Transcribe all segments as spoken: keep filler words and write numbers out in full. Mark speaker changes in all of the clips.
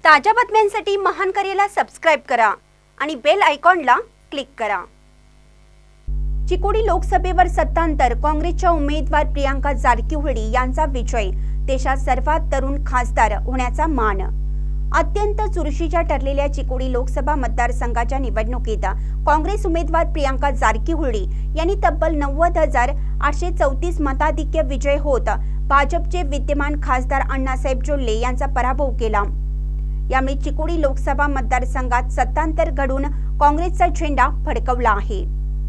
Speaker 1: ताज्या बातम्यांसाठी महान करेला सबस्क्राइब करा आणि बेल आयकॉनला क्लिक करा। चिकोडी लोकसभेवर सत्तांतर काँग्रेसच्या उमेदवार प्रियांका जारकीहोळी यांचा विजय, देशात सर्वात तरुण खासदार होण्याचा मान। अत्यंत चुरशीच्या ठरलेल्या चिकोडी लोकसभा मतदारसंघाच्या निवडणुकीत काँग्रेस उमेदवार प्रियांका जारकीहोळी यांनी तब्बल नव्वद हजार आठशे चौतीस मताधिक्य विजय होत भाजपचे विद्यमान खासदार अण्णासाहेब जोल्ले यांचा पराभव केला। यामुळे चिकोडी लोकसभा मतदारसंघात सत्तांतर घडून काँग्रेसचा झेंडा फडकवला आहे।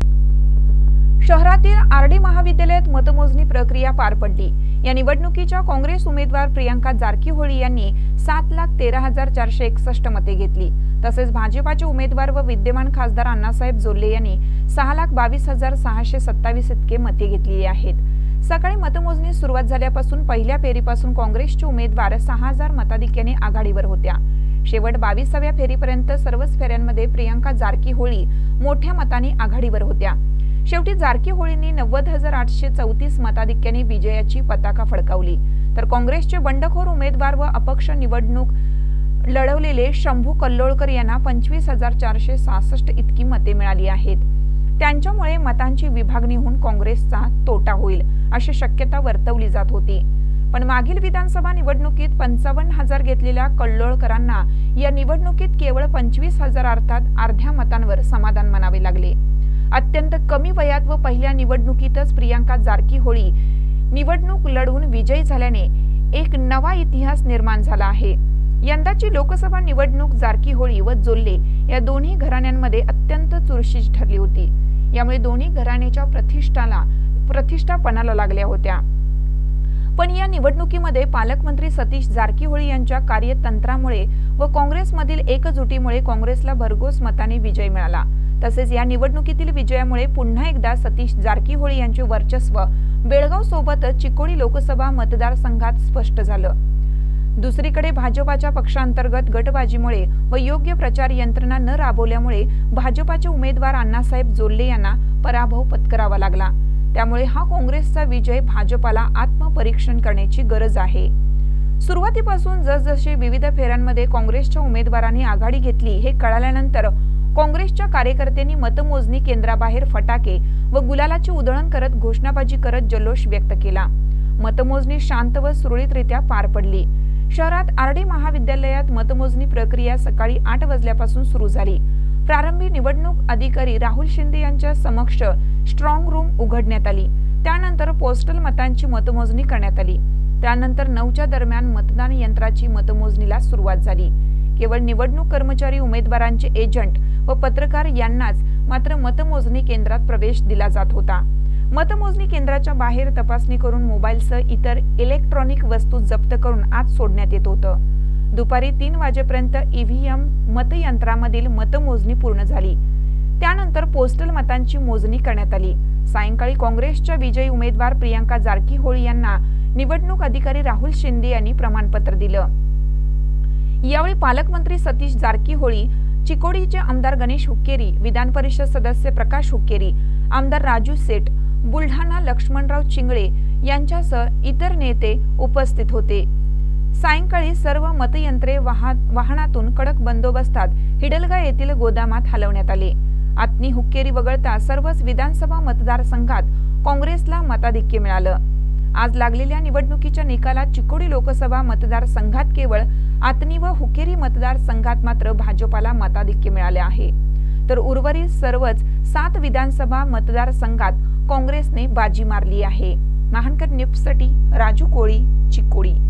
Speaker 2: शहरातील आरडी महाविद्यालयात मतमोजणी प्रक्रिया पार पडली। या निवडणुकीच्या काँग्रेस उमेदवार प्रियांका जारकीहोळी यांनी सात लाख तेरा हजार चारशे एकसष्ट मते घेतली। तसेच भाजपाचे उमेदवार व विद्यमान खासदार अण्णासाहेब जोल्ले यांनी सहा लाख बावीस हजार सहाशे सत्तावीस इतके मते घेतली आहेत। सकाळी मतमोजणी सुरुवात झाल्यापासून पहिल्या फेरीपासून काँग्रेसचे उमेदवार सहा हजार मताधिक्याने आघाडीवर होत्या। शेवट बावीसाव्या फेरीपर्यंत सर्वच फेऱ्यांमध्ये प्रियांका जारकीहोळी मोठ्या मताने आघाडीवर होत्या। शेवटी जारकीहोळींनी नव्वद हजार आठशे चौतीस मताधिक्याने विजयाची पताका फडकावली, तर काँग्रेसचे बंडखोर उमेदवार व अपक्ष निवडणूक लढवलेले शंभू कल्लोळकर यांना पंचवीस हजार चारशे सहासष्ट इतकी मते मिळाली आहेत। त्यांच्यामुळे मतांची विभागणी होऊन काँग्रेसचा तोटा होईल अशी शक्यता वर्तवली जात होती। पण मागील विधानसभा निवडणुकीत पंचावन्न हजार घेतलेल्या कल्लोळकरांना या निवडणुकीत केवळ पंचवीस हजार अर्थात अर्ध्या मतांवर समाधान मानावे लागले। अत्यंत कमी वयात व पहिल्या निवडणुकीतच प्रियांका जारकीहोळी निवडणूक लढवून विजयी झाल्याने एक नवा इतिहास निर्माण झाला आहे। यंदाची लोकसभा निवडणूक जारकीहोळी व जोल्ले या दोन्ही घराण्यांमध्ये अत्यंत चुरशीची ठरली होती। यामुळे दोन्ही घराण्याच्या प्रतिष्ठाला प्रतिष्ठा पणाला लागल्या होत्या। पण या निवडणुकीमध्ये पालकमंत्री सतीश जारकीहोळी यांच्या कार्यतंत्रामुळे व काँग्रेसमधील एकजुटीमुळे काँग्रेसला भरघोस मताने विजय मिळाला। तसेच या निवडणुकीतील विजयामुळे पुन्हा एकदा सतीश जारकीहोळी यांचे वर्चस्व बेळगाव सोबतच चिकोडी लोकसभा मतदारसंघात स्पष्ट झालं। दुसरीकडे भाजपाच्या पक्षांतर्गत गटबाजीमुळे व योग्य प्रचार यंत्रणा न राबवल्यामुळे भाजपाचे उमेदवार अण्णासाहेब जोल्ले यांना पराभव पत्करावा लागला। त्यामुळे हा काँग्रेसचा विजय भाजपाला आत्मपरीक्षण करण्याची गरज आहे। सुरुवातीपासून जसजसे विविध फेऱ्यांमध्ये काँग्रेसच्या उमेदवारांनी आघाडी घेतली हे कळाल्यानंतर काँग्रेसच्या कार्यकर्त्यांनी मतमोजणी केंद्राबाहेर फटाके व गुलालाची उधळण करत घोषणाबाजी करत जल्लोष व्यक्त केला। मतमोजणी शांत व सुरळीतरित्या पार पडली। शहरात आरडी महाविद्यालयात मतमोजणी प्रक्रिया सकाळी आठ वाजल्यापासून सुरू झाली। प्रारंभी निवडणूक अधिकारी राहुल शिंदे यांच्या समक्ष स्ट्रॉंग रूम उघडण्यात आली। त्यानंतर पोस्टल मतांची मतमोजणी करण्यात आली। त्यानंतर नऊच्या दरम्यान मतदान यंत्राची मतमोजणीला सुरुवात झाली। केवळ निवडणूक कर्मचारी, उमेदवारांचे एजंट व पत्रकार यांनाच मात्र मतमोजणी केंद्रात प्रवेश दिला जात होता। मतमोजणी केंद्राच्या बाहेर तपासणी करून मोबाईलसह इतर इलेक्ट्रॉनिक वस्तू जप्त करून आत सोडण्यात येत होतं। दुपारी तीन वाजेपर्यंत ईव्हीएम मतयंत्रामधील मतमोजणी पूर्ण झाली। त्यानंतर पोस्टल मतांची मोजणी करण्यात आली। सायंकाळी काँग्रेसच्या विजयी उमेदवार प्रियांका जारकीहोळी यांना निवडणूक अधिकारी राहुल शिंदे यांनी प्रमाणपत्र दिलं। यावेळी पालकमंत्री सतीश जारकीहोळी, चिकोडीचे आमदार गणेश हुक्केरी, विधान परिषद सदस्य प्रकाश हुक्केरी, आमदार राजू सेठ, बुलढाणा लक्ष्मणराव चिंगळे यांच्यासह इतर नेते उपस्थित होते। सायंकाळी सर्व मतयंत्रे वाहनातून कडक बंदोबस्तात हिडलगा येथील गोदामात हलवण्यात आले। आत्नी हुक्केरी वगळता सर्वच विधानसभा मतदारसंघात काँग्रेसला मताधिक्य मिळालं। आज लागलेल्या निवडणुकीच्या निकालात चिकोडी लोकसभा मतदारसंघात केवळ आत्नी व हुक्केरी मतदारसंघात मात्र भाजपाला मताधिक्य मिळाले आहे, तर उर्वरित सर्वच सात विधानसभा मतदारसंघात काँग्रेसने बाजी मारली आहे। महानकर न्यूजसाठी राजू कोळी, चिकोडी।